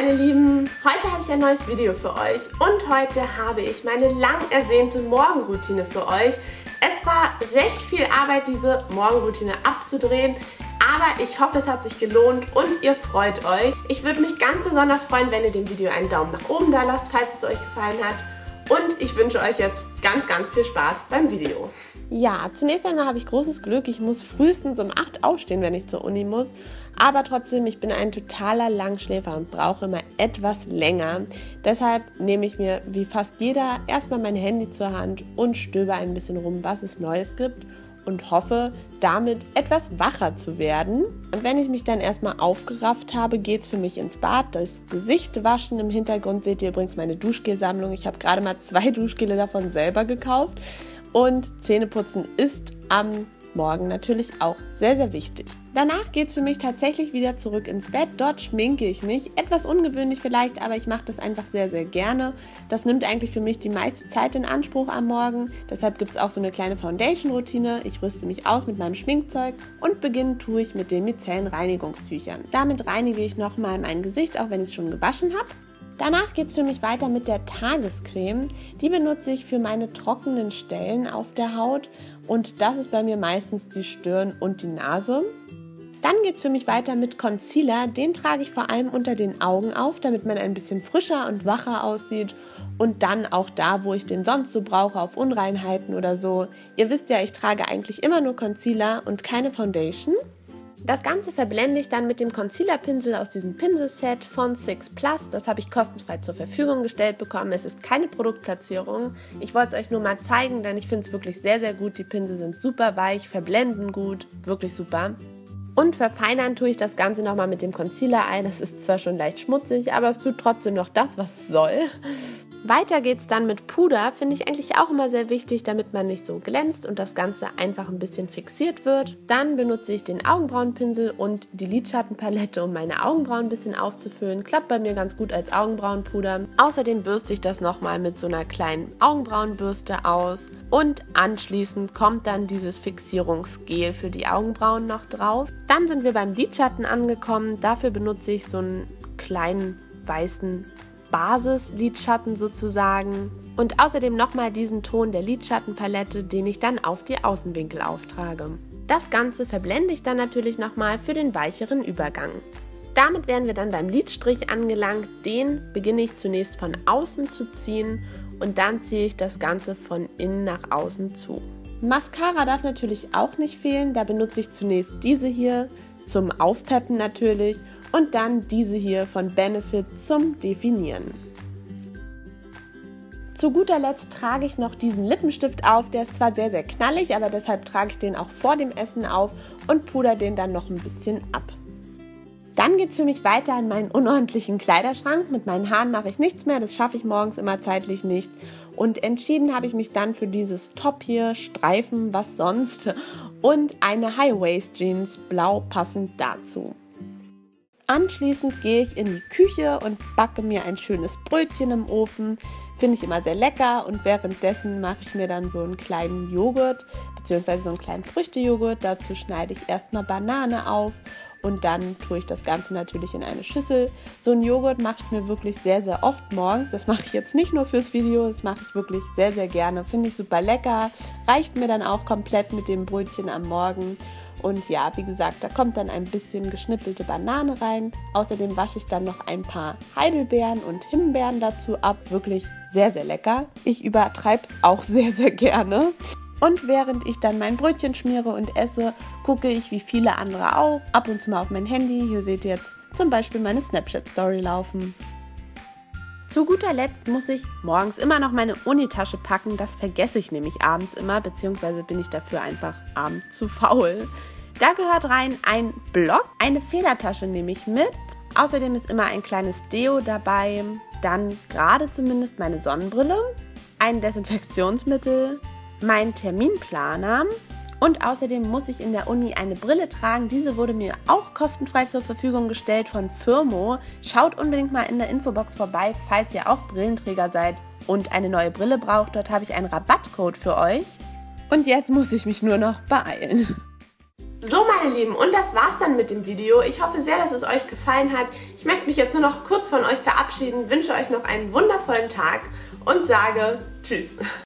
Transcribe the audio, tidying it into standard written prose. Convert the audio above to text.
meine Lieben, heute habe ich ein neues Video für euch und heute habe ich meine lang ersehnte Morgenroutine für euch. Es war recht viel Arbeit, diese Morgenroutine abzudrehen, aber ich hoffe, es hat sich gelohnt und ihr freut euch. Ich würde mich ganz besonders freuen, wenn ihr dem Video einen Daumen nach oben da lasst, falls es euch gefallen hat. Und ich wünsche euch jetzt ganz viel Spaß beim Video. Ja, zunächst einmal habe ich großes Glück. Ich muss frühestens um 8 aufstehen, wenn ich zur Uni muss. Aber trotzdem, ich bin ein totaler Langschläfer und brauche immer etwas länger. Deshalb nehme ich mir, wie fast jeder, erstmal mein Handy zur Hand und stöbe ein bisschen rum, was es Neues gibt und hoffe, damit etwas wacher zu werden. Und wenn ich mich dann erstmal aufgerafft habe, geht es für mich ins Bad, das Gesicht waschen. Im Hintergrund seht ihr übrigens meine Duschgelsammlung. Ich habe gerade mal 2 Duschgele davon selber gekauft. Und Zähneputzen ist am Morgen natürlich auch sehr wichtig. Danach geht es für mich tatsächlich wieder zurück ins Bett. Dort schminke ich mich. Etwas ungewöhnlich vielleicht, aber ich mache das einfach sehr gerne. Das nimmt eigentlich für mich die meiste Zeit in Anspruch am Morgen. Deshalb gibt es auch so eine kleine Foundation-Routine. Ich rüste mich aus mit meinem Schminkzeug und beginnen tue ich mit den micellen Reinigungstüchern. Damit reinige ich nochmal mein Gesicht, auch wenn ich es schon gewaschen habe. Danach geht es für mich weiter mit der Tagescreme. Die benutze ich für meine trockenen Stellen auf der Haut und das ist bei mir meistens die Stirn und die Nase. Dann geht es für mich weiter mit Concealer. Den trage ich vor allem unter den Augen auf, damit man ein bisschen frischer und wacher aussieht und dann auch da, wo ich den sonst so brauche, auf Unreinheiten oder so. Ihr wisst ja, ich trage eigentlich immer nur Concealer und keine Foundation. Das Ganze verblende ich dann mit dem Concealer-Pinsel aus diesem Pinselset von Six Plus. Das habe ich kostenfrei zur Verfügung gestellt bekommen. Es ist keine Produktplatzierung. Ich wollte es euch nur mal zeigen, denn ich finde es wirklich sehr gut. Die Pinsel sind super weich, verblenden gut, wirklich super. Und verfeinern tue ich das Ganze nochmal mit dem Concealer-Eye. Das ist zwar schon leicht schmutzig, aber es tut trotzdem noch das, was es soll. Weiter geht es dann mit Puder, finde ich eigentlich auch immer sehr wichtig, damit man nicht so glänzt und das Ganze einfach ein bisschen fixiert wird. Dann benutze ich den Augenbrauenpinsel und die Lidschattenpalette, um meine Augenbrauen ein bisschen aufzufüllen. Klappt bei mir ganz gut als Augenbrauenpuder. Außerdem bürste ich das nochmal mit so einer kleinen Augenbrauenbürste aus. Und anschließend kommt dann dieses Fixierungsgel für die Augenbrauen noch drauf. Dann sind wir beim Lidschatten angekommen. Dafür benutze ich so einen kleinen weißen Basis-Lidschatten sozusagen und außerdem nochmal diesen Ton der Lidschattenpalette, den ich dann auf die Außenwinkel auftrage. Das Ganze verblende ich dann natürlich nochmal für den weicheren Übergang. Damit wären wir dann beim Lidstrich angelangt. Den beginne ich zunächst von außen zu ziehen und dann ziehe ich das Ganze von innen nach außen zu. Mascara darf natürlich auch nicht fehlen. Da benutze ich zunächst diese hier zum Aufpeppen natürlich und dann diese hier von Benefit zum Definieren. Zu guter Letzt trage ich noch diesen Lippenstift auf. Der ist zwar sehr knallig, aber deshalb trage ich den auch vor dem Essen auf und puder den dann noch ein bisschen ab. Dann geht es für mich weiter in meinen unordentlichen Kleiderschrank. Mit meinen Haaren mache ich nichts mehr, das schaffe ich morgens immer zeitlich nicht. Und entschieden habe ich mich dann für dieses Top hier, Streifen, was sonst, und eine High-Waist-Jeans, blau passend dazu. Anschließend gehe ich in die Küche und backe mir ein schönes Brötchen im Ofen. Finde ich immer sehr lecker und währenddessen mache ich mir dann so einen kleinen Joghurt bzw. so einen kleinen Früchtejoghurt. Dazu schneide ich erstmal Banane auf und dann tue ich das Ganze natürlich in eine Schüssel. So einen Joghurt mache ich mir wirklich sehr oft morgens. Das mache ich jetzt nicht nur fürs Video, das mache ich wirklich sehr gerne. Finde ich super lecker, reicht mir dann auch komplett mit dem Brötchen am Morgen. Und ja, wie gesagt, da kommt dann ein bisschen geschnippelte Banane rein. Außerdem wasche ich dann noch ein paar Heidelbeeren und Himbeeren dazu ab. Wirklich sehr lecker. Ich übertreibe es auch sehr gerne. Und während ich dann mein Brötchen schmiere und esse, gucke ich wie viele andere auch ab und zu mal auf mein Handy. Hier seht ihr jetzt zum Beispiel meine Snapchat-Story laufen. Zu guter Letzt muss ich morgens immer noch meine Unitasche packen. Das vergesse ich nämlich abends immer, beziehungsweise bin ich dafür einfach abends zu faul. Da gehört rein ein Block, eine Federtasche nehme ich mit. Außerdem ist immer ein kleines Deo dabei. Dann gerade zumindest meine Sonnenbrille, ein Desinfektionsmittel, mein Terminplaner und außerdem muss ich in der Uni eine Brille tragen. Diese wurde mir auch kostenfrei zur Verfügung gestellt von Firmo. Schaut unbedingt mal in der Infobox vorbei, falls ihr auch Brillenträger seid und eine neue Brille braucht. Dort habe ich einen Rabattcode für euch. Und jetzt muss ich mich nur noch beeilen. So meine Lieben, und das war's dann mit dem Video. Ich hoffe sehr, dass es euch gefallen hat. Ich möchte mich jetzt nur noch kurz von euch verabschieden, wünsche euch noch einen wundervollen Tag und sage Tschüss.